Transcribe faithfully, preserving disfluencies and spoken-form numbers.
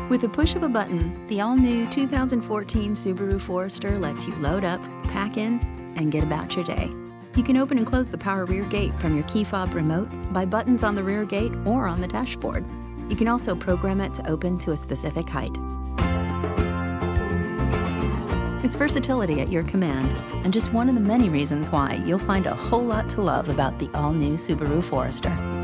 With the push of a button, the all-new two thousand fourteen Subaru Forester lets you load up, pack in, and get about your day. You can open and close the power rear gate from your key fob remote by buttons on the rear gate or on the dashboard. You can also program it to open to a specific height. It's versatility at your command, and just one of the many reasons why you'll find a whole lot to love about the all-new Subaru Forester.